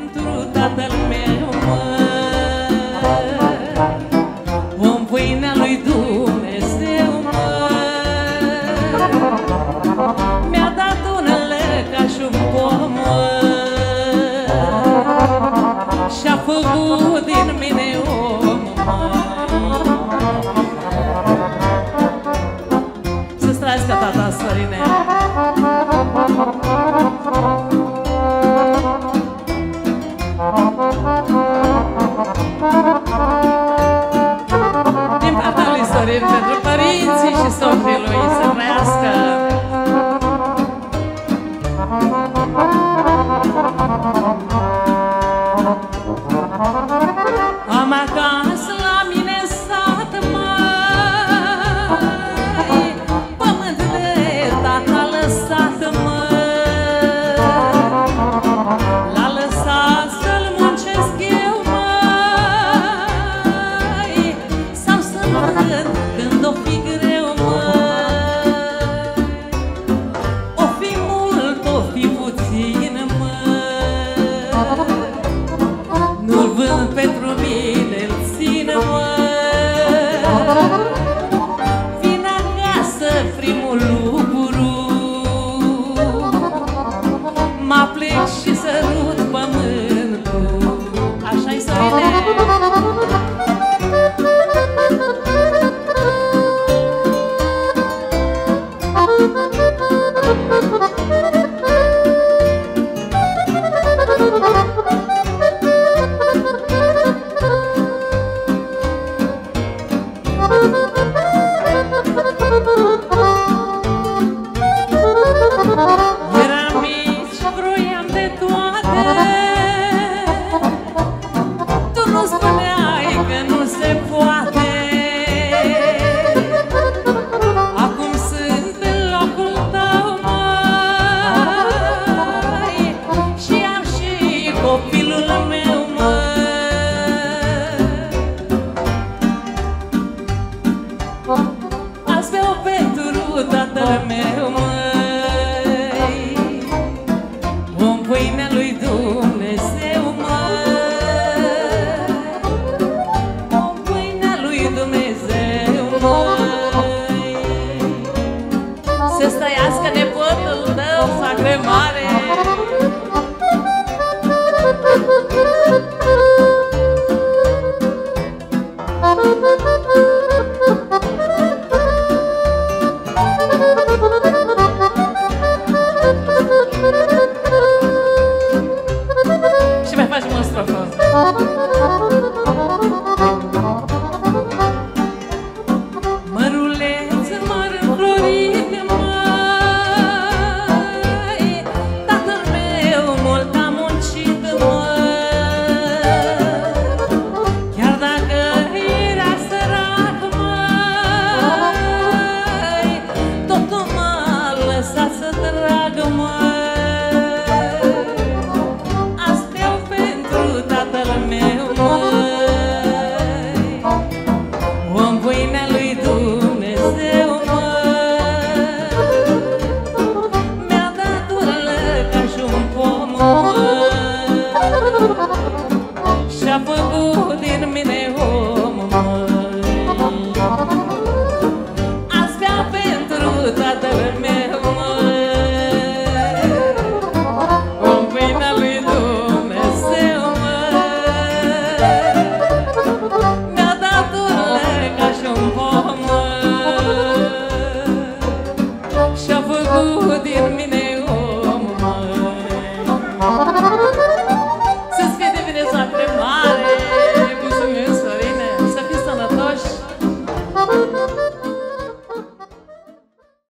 pentru tatăl meu, măi, om pâinea lui Dumnezeu, măi, mi-a dat un lăcaș, un pom, măi, și-a făcut din mine om, măi. Să-ți trăiască tata, Sărine. Din partea lui Sorin pentru părinții și soții lui, să trăiască. Am acasă la mine în sat, măi, pământ de tata lăsat, măi, l-a lăsat să-l muncesc eu, măi, sau să mănânc când o fi greu, măi, o fi mult, o fi puțin, măi, nu-l vând pentru mine, îl țin, măi, vin acasă primul lucru, mă plec și sărut pământul. Așa-i, Sărine? Eram mici, vroiam de toate, tu nu spuneai că nu se poate. Acum sunt în locul tău, măi, și am și copilul meu, măi. Azi beau pentru tatăl meu, măi, om pâinea lui Dumnezeu.